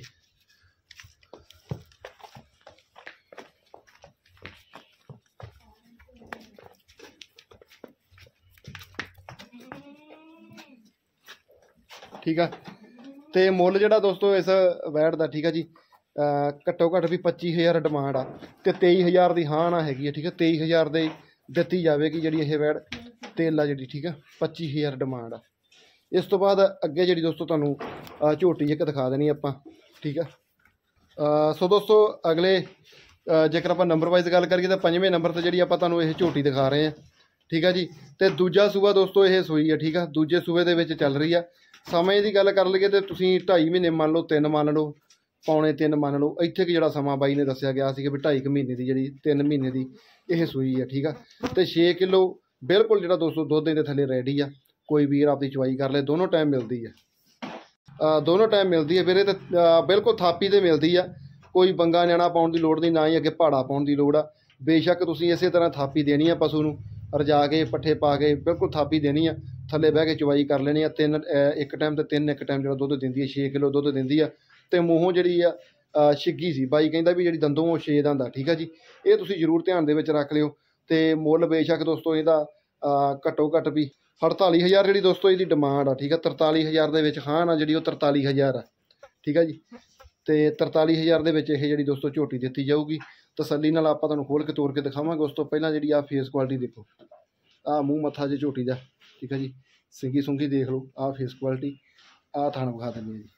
ਠੀਕ ਆ, ਤੇ ਮੁੱਲ ਜਿਹੜਾ ਦੋਸਤੋ ਇਸ ਵੈੜ ਦਾ ਠੀਕ ਆ ਜੀ ਘੱਟੋ ਘੱਟ ਵੀ ਪੱਚੀ ਹਜ਼ਾਰ ਡਿਮਾਂਡ ਆ ਤੇ ਤੇਈ ਹਜ਼ਾਰ ਦੀ ਹਾਂ ਨਾ ਹੈਗੀ ਆ। ਠੀਕ ਆ, ਤੇਈ ਹਜ਼ਾਰ ਦੇ ਦਿੱਤੀ ਜਾਵੇਗੀ ਜਿਹੜੀ ਇਹ ਵੈੜ ਤੇਲ ਆ ਜਿਹੜੀ। ਠੀਕ ਆ, ਪੱਚੀ ਹਜ਼ਾਰ ਡਿਮਾਂਡ ਆ। ਇਸ ਤੋਂ ਬਾਅਦ ਅੱਗੇ ਜਿਹੜੀ ਦੋਸਤੋ ਤੁਹਾਨੂੰ ਝੋਟੀ ਇੱਕ ਦਿਖਾ ਦੇਣੀ ਆਪਾਂ। ਠੀਕ ਆ, ਸੋ ਦੋਸਤੋ ਅਗਲੇ ਜੇਕਰ ਆਪਾਂ ਨੰਬਰ ਵਾਈਜ਼ ਗੱਲ ਕਰੀਏ ਤਾਂ ਪੰਜਵੇਂ ਨੰਬਰ 'ਤੇ ਜਿਹੜੀ ਆਪਾਂ ਤੁਹਾਨੂੰ ਇਹ ਝੋਟੀ ਦਿਖਾ ਰਹੇ ਹਾਂ। ਠੀਕ ਆ ਜੀ, ਤੇ ਦੂਜਾ ਸੂਆ ਦੋਸਤੋ ਇਹ ਸੂਈ ਆ। ਠੀਕ ਆ, ਦੂਜੇ ਸੂਏ ਦੇ ਵਿੱਚ ਚੱਲ ਰਹੀ ਆ। ਸਮੇਂ ਦੀ ਗੱਲ ਕਰ ਲਈਏ ਤੇ ਤੁਸੀਂ ਢਾਈ ਮਹੀਨੇ ਮੰਨ ਲਓ, ਤਿੰਨ ਮੰਨ ਲਓ, ਪੌਣੇ ਤਿੰਨ ਮੰਨ ਲਓ। ਇੱਥੇ ਕਿ ਜਿਹੜਾ ਸਮਾਂ ਬਾਈ ਨੇ ਦੱਸਿਆ ਗਿਆ ਸੀ ਕਿ ਵੀ ਢਾਈ ਕੁ ਮਹੀਨੇ ਦੀ ਜਿਹੜੀ ਤਿੰਨ ਮਹੀਨੇ ਦੀ ਇਹ ਸੂਈ ਆ। ਠੀਕ ਆ, ਤੇ ਛੇ ਕਿਲੋ ਬਿਲਕੁਲ ਜਿਹੜਾ ਦੋਸਤੋ ਦੁੱਧ ਦੇ ਥੱਲੇ ਰੈਡੀ ਆ। ਕੋਈ ਵੀਰ ਆਪਦੀ ਚਵਾਈ ਕਰ ਲੈ, ਦੋਨੋਂ ਟਾਈਮ ਮਿਲਦੀ ਆ, ਦੋਨੋਂ ਟਾਈਮ ਮਿਲਦੀ ਹੈ ਵੀਰੇ। ਤੇ ਬਿਲਕੁਲ ਥਾਪੀ 'ਤੇ ਮਿਲਦੀ ਆ, ਕੋਈ ਬੰਗਾ ਨਿਆਣਾ ਪਾਉਣ ਦੀ ਲੋੜ ਨਹੀਂ, ਨਾ ਹੀ ਅੱਗੇ ਪਹਾੜਾ ਪਾਉਣ ਦੀ ਲੋੜ ਆ। ਬੇਸ਼ੱਕ ਤੁਸੀਂ ਇਸੇ ਤਰ੍ਹਾਂ ਥਾਪੀ ਦੇਣੀ ਆ ਪਸ਼ੂ ਨੂੰ, ਰਜਾ ਕੇ ਪੱਠੇ ਪਾ ਕੇ ਬਿਲਕੁਲ ਥਾਪੀ ਦੇਣੀ ਆ, ਥੱਲੇ ਬਹਿ ਕੇ ਚਵਾਈ ਕਰ ਲੈਣੀ ਆ। ਤਿੰਨ ਇੱਕ ਟਾਈਮ ਤੇ ਤਿੰਨ ਇੱਕ ਟਾਈਮ ਜਿਹੜਾ ਦੁੱਧ ਦਿੰਦੀ ਹੈ, ਛੇ ਕਿਲੋ ਦੁੱਧ ਦਿੰਦੀ ਆ। ਤੇ ਮੂੰਹੋਂ ਜਿਹੜੀ ਆ ਛਿੱਗੀ ਸੀ, ਬਾਈ ਕਹਿੰਦਾ ਵੀ ਜਿਹੜੀ ਦੰਦੋਂ ਉਹ ਛੇ ਦੰਦ ਆ। ਠੀਕ ਆ ਜੀ, ਇਹ ਤੁਸੀਂ ਜ਼ਰੂਰ ਧਿਆਨ ਦੇ ਵਿੱਚ ਰੱਖ ਲਿਓ। ਤੇ ਮੁੱਲ ਬੇਸ਼ੱਕ ਦੋਸਤੋ ਇਹਦਾ ਘੱਟੋ ਘੱਟ ਵੀ ਅਠਤਾਲੀ ਹਜ਼ਾਰ ਜਿਹੜੀ ਦੋਸਤੋ ਇਹਦੀ ਡਿਮਾਂਡ ਆ। ਠੀਕ ਆ, ਤਰਤਾਲੀ ਹਜ਼ਾਰ ਦੇ ਵਿੱਚ ਹਾਂ ਨਾ ਜਿਹੜੀ ਉਹ ਤਰਤਾਲੀ ਹਜ਼ਾਰ ਆ। ਠੀਕ ਆ ਜੀ, ਤੇ ਤਰਤਾਲੀ ਹਜ਼ਾਰ ਦੇ ਵਿੱਚ ਇਹ ਜਿਹੜੀ ਦੋਸਤੋ ਝੋਟੀ ਦਿੱਤੀ ਜਾਊਗੀ। ਤਸੱਲੀ ਨਾਲ ਆਪਾਂ ਤੁਹਾਨੂੰ ਖੋਲ੍ਹ ਕੇ ਤੋੜ ਕੇ ਦਿਖਾਵਾਂਗੇ। ਉਸ ਤੋਂ ਪਹਿਲਾਂ ਜਿਹੜੀ ਆ ਫੇਸ ਕੁਆਲਿਟੀ ਦੇਖੋ, ਆਹ ਮੂੰਹ ਮੱਥਾ ਜੇ ਝੋਟੀ ਦਾ। ਠੀਕ ਆ ਜੀ, ਸਿੰਗੀ ਸੁੰਗੀ ਦੇਖ ਲਓ, ਆਹ ਫੇਸ ਕੁਆਲਿਟੀ, ਆਹ ਥਣ ਵਿਖਾ ਦਿੰਦੇ ਜੀ।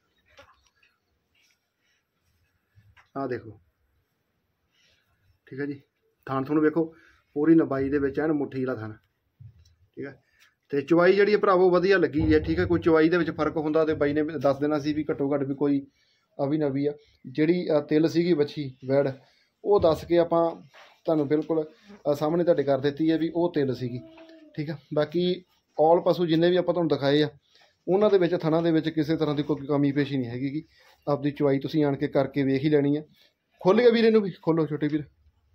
ਆਹ ਦੇਖੋ, ਠੀਕ ਆ ਜੀ, ਥਣ ਥਣ ਵੇਖੋ ਪੂਰੀ ਲੰਬਾਈ ਦੇ ਵਿੱਚ ਐਨ ਮੁੱਠੀ ਵਾਲਾ ਥਣ। ਠੀਕ ਆ, ਤੇ ਚਵਾਈ ਜਿਹੜੀ ਹੈ ਭਰਾਵੋ ਵਧੀਆ ਲੱਗੀ ਹੈ। ਠੀਕ ਹੈ, ਕੋਈ ਚਵਾਈ ਦੇ ਵਿੱਚ ਫਰਕ ਹੁੰਦਾ ਤੇ ਬਾਈ ਨੇ ਦੱਸ ਦੇਣਾ ਸੀ ਵੀ ਘੱਟੋ ਘੱਟ ਵੀ ਕੋਈ ਅਵੀ ਨਵੀ ਆ। ਜਿਹੜੀ ਤਿਲ ਸੀਗੀ ਵੱਛੀ ਵੈੜ ਉਹ ਦੱਸ ਕੇ ਆਪਾਂ ਤੁਹਾਨੂੰ ਬਿਲਕੁਲ ਸਾਹਮਣੇ ਤੁਹਾਡੇ ਕਰ ਦਿੱਤੀ ਹੈ ਵੀ ਉਹ ਤਿਲ ਸੀਗੀ। ਠੀਕ ਆ, ਬਾਕੀ ਔਲ ਪਸ਼ੂ ਜਿੰਨੇ ਵੀ ਆਪਾਂ ਤੁਹਾਨੂੰ ਦਿਖਾਏ ਆ ਉਹਨਾਂ ਦੇ ਵਿੱਚ ਥਣਾਂ ਦੇ ਵਿੱਚ ਕਿਸੇ ਤਰ੍ਹਾਂ ਦੀ ਕੋਈ ਕਮੀ ਪੇਸ਼ੀ ਨਹੀਂ ਹੈਗੀ ਗੀ। ਆਪਦੀ ਚਵਾਈ ਤੁਸੀਂ ਆਣ ਕੇ ਕਰਕੇ ਵੇਖ ਹੀ ਲੈਣੀ ਆ। ਖੁੱਲ੍ਹ ਗਿਆ ਵੀਰ, ਇਹਨੂੰ ਵੀ ਖੋਲੋ ਛੋਟੇ ਵੀਰ।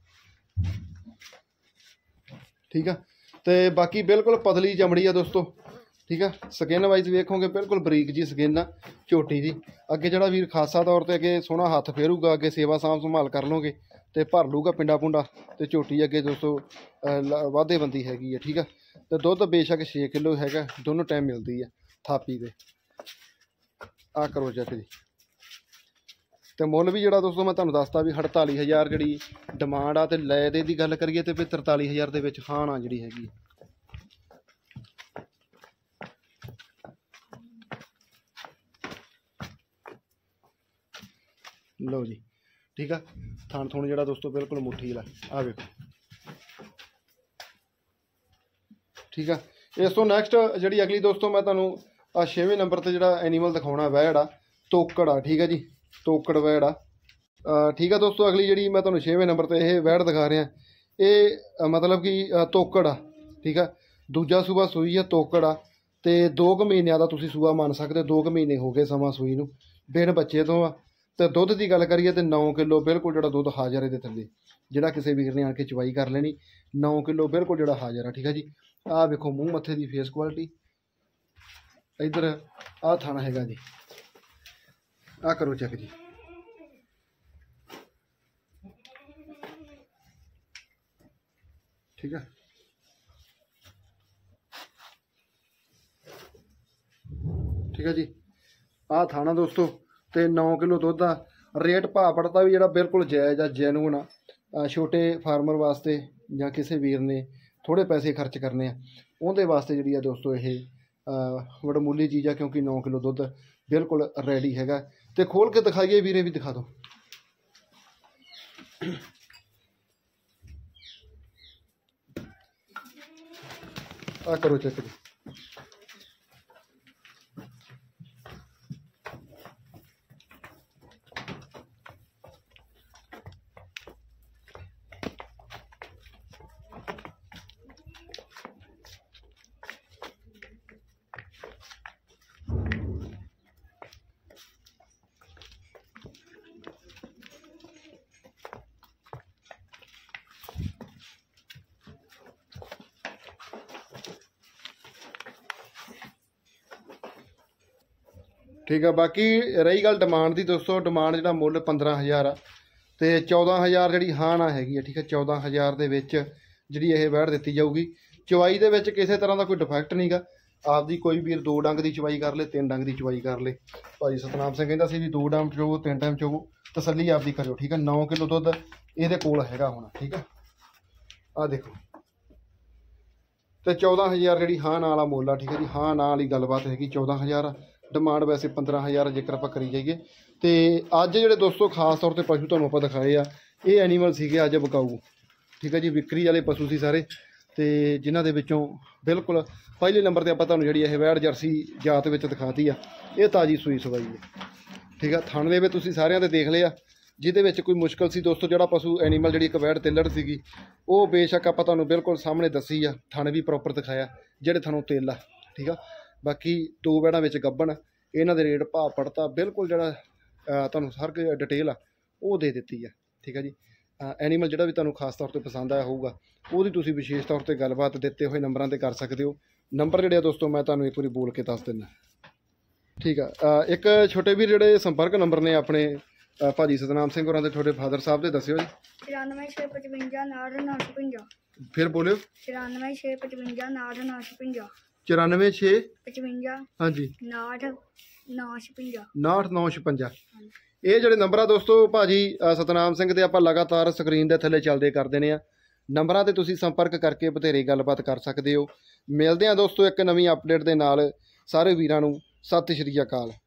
ਠੀਕ ਆ, ਤੇ ਬਾਕੀ ਬਿਲਕੁਲ ਪਤਲੀ ਚਮੜੀ ਆ ਦੋਸਤੋ। ਠੀਕ ਆ, ਸਕਿਨ ਵਾਈਜ਼ ਵੇਖੋਗੇ ਬਿਲਕੁਲ ਬਰੀਕ ਜੀ ਸਕਿਨ ਆ ਝੋਟੀ ਦੀ। ਅੱਗੇ ਜਿਹੜਾ ਵੀਰ ਖਾਸਾ ਤੌਰ 'ਤੇ ਅੱਗੇ ਸੋਹਣਾ ਹੱਥ ਫੇਰੂਗਾ, ਅੱਗੇ ਸੇਵਾ ਸਾਂਭ ਸੰਭਾਲ ਕਰ ਲਓਗੇ ਤੇ ਭਰ ਲੂਗਾ ਪਿੰਡਾ ਪੁੰਡਾ। ਤੇ ਝੋਟੀ ਅੱਗੇ ਦੋਸਤੋ ਵਾਧੇਬੰਦੀ ਹੈਗੀ ਆ। ਠੀਕ ਆ, ਤੇ ਦੁੱਧ ਬੇਸ਼ੱਕ ਛੇ ਕਿਲੋ ਹੈਗਾ, ਦੋਨੋਂ ਟਾਈਮ ਮਿਲਦੀ ਆ ਥਾਪੀ ਦੇ। ਆਹ ਕਰੋ ਚੈੱਕ ਜੀ। ਤੇ ਮੁੱਲ ਵੀ ਜਿਹੜਾ ਦੋਸਤੋ ਮੈਂ ਤੁਹਾਨੂੰ ਦੱਸਤਾ ਵੀ ਅਠਤਾਲੀ ਹਜ਼ਾਰ ਜਿਹੜੀ ਡਿਮਾਂਡ ਆ। ਤੇ ਲੈ ਦੇ ਦੀ ਗੱਲ ਕਰੀਏ ਤੇ ਫਿਰ ਤਰਤਾਲੀ ਹਜ਼ਾਰ ਦੇ ਵਿੱਚ ਹਾਂ ਨਾ ਜਿਹੜੀ ਹੈਗੀ। ਲਓ ਜੀ, ਠੀਕ ਆ, ਥਣ ਥੁਣ ਜਿਹੜਾ ਦੋਸਤੋ ਬਿਲਕੁਲ ਮੁੱਠੀ ਵਾਲਾ। ਆ ਵੇਖੋ, ਠੀਕ ਆ। ਇਸ ਤੋਂ ਨੈਕਸਟ ਜਿਹੜੀ ਅਗਲੀ ਦੋਸਤੋ ਮੈਂ ਤੁਹਾਨੂੰ ਆ ਛੇਵੇਂ ਨੰਬਰ 'ਤੇ ਜਿਹੜਾ ਐਨੀਮਲ ਦਿਖਾਉਣਾ ਵੈੜ ਆ ਤੋਕੜ ਆ, ਠੀਕ ਹੈ ਜੀ, ਤੋਕੜ ਵੈੜ ਆ। ਠੀਕ ਆ ਦੋਸਤੋ, ਅਗਲੀ ਜਿਹੜੀ ਮੈਂ ਤੁਹਾਨੂੰ ਛੇਵੇਂ ਨੰਬਰ 'ਤੇ ਇਹ ਵੈੜ ਦਿਖਾ ਰਿਹਾ, ਇਹ ਅ, ਮਤਲਬ ਕਿ ਅ, ਤੋਕੜ ਆ। ਠੀਕ ਆ, ਦੂਜਾ ਸੂਆ ਸੂਈ ਆ, ਤੋਕੜ ਆ, ਅਤੇ ਦੋ ਕੁ ਮਹੀਨਿਆਂ ਦਾ ਤੁਸੀਂ ਸੂਆ ਮੰਨ ਸਕਦੇ, ਦੋ ਕੁ ਮਹੀਨੇ ਹੋ ਗਏ ਸਮਾਂ ਸੂਈ ਨੂੰ, ਬਿਨ ਬੱਚੇ ਤੋਂ ਆ। ਅਤੇ ਦੁੱਧ ਦੀ ਗੱਲ ਕਰੀਏ ਤਾਂ ਨੌ ਕਿਲੋ ਬਿਲਕੁਲ ਜਿਹੜਾ ਦੁੱਧ ਹਾਜ਼ਰ ਇਹਦੇ ਥੱਲੇ, ਜਿਹੜਾ ਕਿਸੇ ਵੀਰ ਨੇ ਆਣ ਕੇ ਚਵਾਈ ਕਰ ਲੈਣੀ, ਨੌ ਕਿਲੋ ਬਿਲਕੁਲ ਜਿਹੜਾ ਹਾਜ਼ਰ ਆ। ਠੀਕ ਆ ਜੀ, ਆਹ ਵੇਖੋ ਮੂੰਹ ਮੱਥੇ ਦੀ ਫੇਸ ਕੁਆਲਿਟੀ, ਇੱਧਰ ਆਹ ਥਣ ਹੈਗਾ ਜੀ, ਆਹ ਕਰੋ ਚੈੱਕ ਜੀ। ਠੀਕ ਆ, ਠੀਕ ਆ ਜੀ, ਆਹ ਥਾਣਾ ਦੋਸਤੋ, ਤੇ ਨੌ ਕਿਲੋ ਦੁੱਧ ਆ। ਰੇਟ ਭਾਅ ਪੜਤਾ ਵੀ ਜਿਹੜਾ ਬਿਲਕੁਲ ਜਾਇਜ਼ ਆ, ਜੈਨੂਨ ਆ। ਛੋਟੇ ਫਾਰਮਰ ਵਾਸਤੇ ਜਾਂ ਕਿਸੇ ਵੀਰ ਨੇ ਥੋੜ੍ਹੇ ਪੈਸੇ ਖਰਚ ਕਰਨੇ ਆ, ਉਹਦੇ ਵਾਸਤੇ ਜਿਹੜੀ ਆ ਦੋਸਤੋ ਇਹ ਵਡਮੁੱਲੀ ਚੀਜ਼ ਆ, ਕਿਉਂਕਿ ਨੌ ਕਿਲੋ ਦੁੱਧ ਬਿਲਕੁਲ ਰੈਡੀ ਹੈਗਾ। ਤੇ ਖੋਲ ਕੇ ਦਿਖਾਈਏ ਵੀਰੇ, ਵੀ ਦਿਖਾ ਦਿਓ। ਆ ਕਰੋ ਚੈੱਕ ਜੀ। ਠੀਕ ਆ, ਬਾਕੀ ਰਹੀ ਗੱਲ ਡਿਮਾਂਡ ਦੀ ਦੋਸਤੋ, ਡਿਮਾਂਡ ਜਿਹੜਾ ਮੁੱਲ ਪੰਦਰਾਂ ਹਜ਼ਾਰ ਆ, ਅਤੇ ਚੌਦਾਂ ਹਜ਼ਾਰ ਜਿਹੜੀ ਹਾਂ ਨਾ ਹੈਗੀ ਆ। ਠੀਕ ਹੈ, ਚੌਦਾਂ ਹਜ਼ਾਰ ਦੇ ਵਿੱਚ ਜਿਹੜੀ ਇਹ ਵੈੜ ਦਿੱਤੀ ਜਾਊਗੀ। ਚਵਾਈ ਦੇ ਵਿੱਚ ਕਿਸੇ ਤਰ੍ਹਾਂ ਦਾ ਕੋਈ ਡਿਫੈਕਟ ਨਹੀਂ ਗਾ। ਆਪਦੀ ਕੋਈ ਵੀਰ ਦੋ ਡੰਗ ਦੀ ਚਵਾਈ ਕਰ ਲੇ, ਤਿੰਨ ਡੰਗ ਦੀ ਚਵਾਈ ਕਰ ਲੇ। ਭਾਜੀ ਸਤਨਾਮ ਸਿੰਘ ਕਹਿੰਦਾ ਸੀ ਵੀ ਦੋ ਡੰਗ ਚੋਵੋ, ਤਿੰਨ ਟਾਈਮ ਚੋਵੋ, ਤਸੱਲੀ ਆਪਦੀ ਕਰਿਓ। ਠੀਕ ਹੈ, ਨੌ ਕਿਲੋ ਦੁੱਧ ਇਹਦੇ ਕੋਲ ਹੈਗਾ ਹੁਣ। ਠੀਕ ਹੈ, ਆਹ ਦੇਖੋ, ਅਤੇ ਚੌਦਾਂ ਹਜ਼ਾਰ ਜਿਹੜੀ ਹਾਂ ਨਾਲ ਵਾਲਾ ਮੁੱਲ ਆ। ਠੀਕ ਹੈ ਜੀ, ਹਾਂ ਨਾਲ ਵਾਲੀ ਗੱਲਬਾਤ ਹੈਗੀ, ਚੌਦਾਂ ਹਜ਼ਾਰ ਡਿਮਾਂਡ ਵੈਸੇ ਪੰਦਰਾਂ ਹਜ਼ਾਰ ਜੇਕਰ ਆਪਾਂ ਕਰੀ ਜਾਈਏ। ਅਤੇ ਅੱਜ ਜਿਹੜੇ ਦੋਸਤੋ ਖਾਸ ਤੌਰ 'ਤੇ ਪਸ਼ੂ ਤੁਹਾਨੂੰ ਆਪਾਂ ਦਿਖਾਏ ਆ, ਇਹ ਐਨੀਮਲ ਸੀਗੇ ਅੱਜ ਵਿਕਾਊ। ਠੀਕ ਹੈ ਜੀ, ਵਿਕਰੀ ਵਾਲੇ ਪਸ਼ੂ ਸੀ ਸਾਰੇ, ਅਤੇ ਜਿਨ੍ਹਾਂ ਦੇ ਵਿੱਚੋਂ ਬਿਲਕੁਲ ਪਹਿਲੇ ਨੰਬਰ 'ਤੇ ਆਪਾਂ ਤੁਹਾਨੂੰ ਜਿਹੜੀ ਇਹ ਵੈੜ ਜਰਸੀ ਜਾਤ ਵਿੱਚ ਦਿਖਾਤੀ ਆ, ਇਹ ਤਾਜ਼ੀ ਸੂਈ ਸਵਾਈ ਹੈ। ਠੀਕ ਆ, ਥਣ ਦੇ ਵਿੱਚ ਤੁਸੀਂ ਸਾਰਿਆਂ ਦੇ ਦੇਖ ਲਿਆ, ਜਿਹਦੇ ਵਿੱਚ ਕੋਈ ਮੁਸ਼ਕਿਲ ਸੀ ਦੋਸਤੋ, ਜਿਹੜਾ ਪਸ਼ੂ ਐਨੀਮਲ ਜਿਹੜੀ ਇੱਕ ਵੈੜ ਤਿੱਲੜ ਸੀਗੀ, ਉਹ ਬੇਸ਼ੱਕ ਆਪਾਂ ਤੁਹਾਨੂੰ ਬਿਲਕੁਲ ਸਾਹਮਣੇ ਦੱਸੀ ਆ, ਥਣ ਵੀ ਪ੍ਰੋਪਰ ਦਿਖਾਇਆ, ਜਿਹੜੇ ਥਣੋਂ ਤਿੱਲ ਆ। ਠੀਕ ਆ, ਬਾਕੀ ਦੋ ਵੈੜਾਂ ਵਿੱਚ ਗੱਭਣ, ਇਹਨਾਂ ਦੇ ਰੇਟ ਭਾਅ ਪੜਤਾ ਬਿਲਕੁਲ ਜਿਹੜਾ ਤੁਹਾਨੂੰ ਹਰ ਇੱਕ ਡਿਟੇਲ ਆ ਉਹ ਦੇ ਦਿੱਤੀ ਆ। ਠੀਕ ਆ ਜੀ, ਐਨੀਮਲ ਜਿਹੜਾ ਵੀ ਤੁਹਾਨੂੰ ਖਾਸ ਤੌਰ 'ਤੇ ਪਸੰਦ ਆਇਆ ਹੋਊਗਾ, ਉਹਦੀ ਤੁਸੀਂ ਵਿਸ਼ੇਸ਼ ਤੌਰ 'ਤੇ ਗੱਲਬਾਤ ਦਿੱਤੇ ਹੋਏ ਨੰਬਰਾਂ 'ਤੇ ਕਰ ਸਕਦੇ ਹੋ। ਨੰਬਰ ਜਿਹੜੇ ਆ ਦੋਸਤੋ ਮੈਂ ਤੁਹਾਨੂੰ ਇੱਕ ਵਾਰੀ ਬੋਲ ਕੇ ਦੱਸ ਦਿੰਦਾ। ਠੀਕ ਆ, ਇੱਕ ਛੋਟੇ ਵੀਰ ਜਿਹੜੇ ਸੰਪਰਕ ਨੰਬਰ ਨੇ ਆਪਣੇ ਭਾਜੀ ਸਤਨਾਮ ਸਿੰਘ ਹੋਰਾਂ ਦੇ, ਤੁਹਾਡੇ ਫਾਦਰ ਸਾਹਿਬ ਦੇ ਦੱਸਿਓ ਜੀ। ਚੁਰਾਨਵੇਂ ਛੇ ਪਚਵੰਜਾ ਉਨਾਹਠ ਨੌ ਸੌ ਪੰਜਾਹ। ਫਿਰ ਬੋਲਿਓ। ਚੁਰਾਨਵੇਂ ਛੇ ਪਚਵੰਜਾ ਉਨਾਹਠ ਨੌ ਸੌ ਪੰਜਾਹ। ਚੁਰਾਨਵੇਂ ਛੇ ਪਚਵੰਜਾ ਹਾਂਜੀ ਉਨਾਹਠ ਨੌ ਸੌ ਪੰਜਾਹ। ਉਨਾਹਠ ਨੌ ਛਪੰਜਾ। ਇਹ ਜਿਹੜੇ ਨੰਬਰ ਆ ਦੋਸਤੋ ਭਾਜੀ ਸਤਨਾਮ ਸਿੰਘ ਦੇ ਆਪਾਂ ਲਗਾਤਾਰ ਸਕਰੀਨ ਦੇ ਥੱਲੇ ਚੱਲਦੇ ਕਰਦੇ ਨੇ ਆ, ਨੰਬਰਾਂ 'ਤੇ ਤੁਸੀਂ ਸੰਪਰਕ ਕਰਕੇ ਬਥੇਰੀ ਗੱਲਬਾਤ ਕਰ ਸਕਦੇ ਹੋ। ਮਿਲਦੇ ਹਾਂ ਦੋਸਤੋ ਇੱਕ ਨਵੀਂ ਅਪਡੇਟ ਦੇ ਨਾਲ। ਸਾਰੇ ਵੀਰਾਂ ਨੂੰ ਸਤਿ ਸ਼੍ਰੀ ਅਕਾਲ।